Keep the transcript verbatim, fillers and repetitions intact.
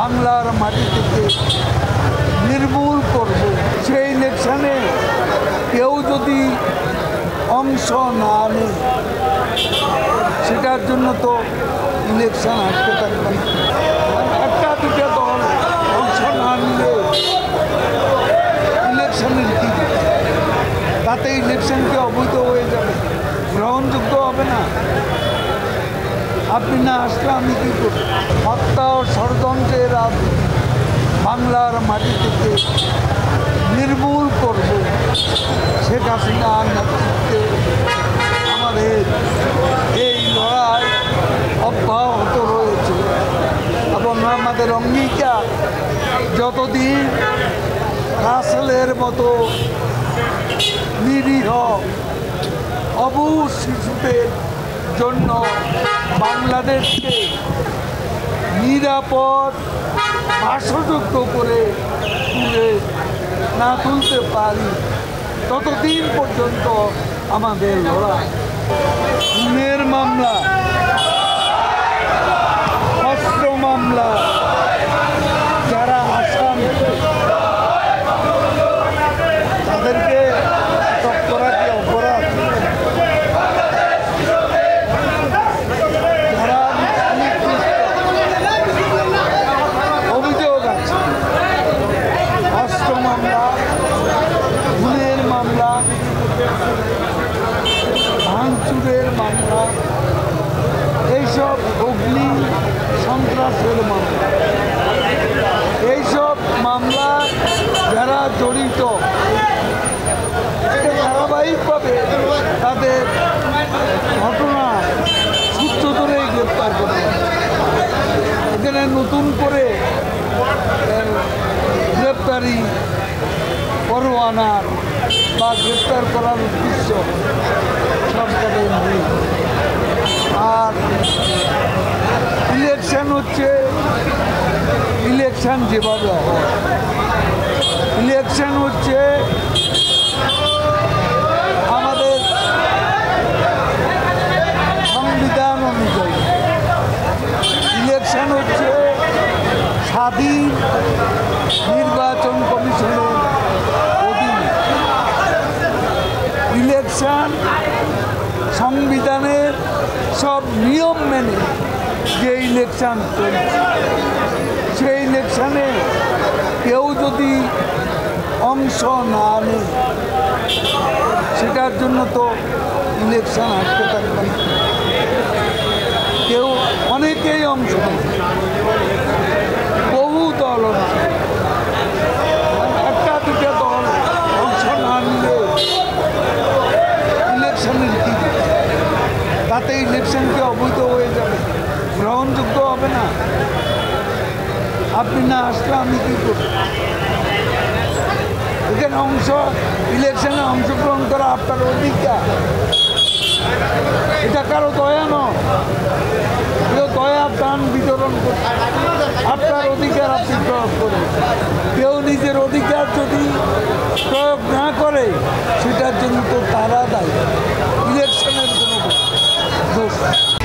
বাংলার মাটি থেকে নির্মূল করব। সেই ইলেকশনে কেউ যদি অংশ না নেয় সেটার জন্য তো ইলেকশন আসতে থাকবে না। একটা দুটা দল অংশ না নিলে ইলেকশনের কি, তাতে ইলেকশনকে অবৈধ হয়ে যাবে, গ্রহণযোগ্য হবে না। আপনি না আসলে আমি কী করব? হত্যা ও ষড়যন্ত্রের বাংলার মাটি থেকে নির্মূল করব। শেখ হাসিনার নেতৃত্বে আমাদের এই লড়াই অব্যাহত রয়েছে এবং আমাদের অঙ্গীকার যতদিন রাসেলের মতো নিরীহ অবুঝ শিশুদের জন্য বাংলাদেশকে নিরাপদ বাসযোগ্য করে তুলে না তুলতে পারি ততদিন পর্যন্ত আমাদের লড়াই। খুনের মামলা, অস্ত্র মামলা, যারা আসামি তাদেরকে আটক করা কি অপরাধ? যারা অভিযোগ আছে, অস্ত্র মামলা, খুনের মামলা, ভাঙচুরের মামলা, এইসব অগ্নি সন্ত্রাসের মামলা, এইসব মামলা যারা জড়িত ধারাবাহিকভাবে তাদের ঘটনা সূত্র ধরেই গ্রেপ্তার করে। এখানে নতুন করে গ্রেপ্তারি পরোয়ানার বা গ্রেপ্তার করার উদ্দেশ্য সরকারের নেই। আর ইলেকশন হচ্ছে ইলেকশন যেভাবে হয়, ইলেকশন হচ্ছে আমাদের সংবিধান অনুযায়ী, ইলেকশন হচ্ছে স্বাধীন নির্বাচন কমিশনের অধীনে, ইলেকশন সংবিধানের সব নিয়ম মেনে যে ইলেকশন চলছে, সেই ইলেকশনে কেউ যদি অংশ না নেয় সেটার জন্য তো ইলেকশন আসতে থাকবে না। কেউ অনেকেই অংশ নেয়, বহু দল অংশ, একটা দুটা দল অংশ না নিলে ইলেকশনের কি, তাতে ইলেকশনকে অবৈধ হয়ে যাবে, গ্রহণযোগ্য হবে না। আপনি না আসলে আমি কী করব? এখানে অংশ ইলেকশনে অংশগ্রহণ করা আপনার অধিকার, এটা কারো দয়া নয়, কেউ দয়ার দান বিতরণ করে আপনার অধিকার আপনি প্রয়োগ করুন। কেউ নিজের অধিকার যদি প্রয়োগ না করে সেটার জন্য তো তারা দায়ী, ইলেকশনের কোনো দোষ।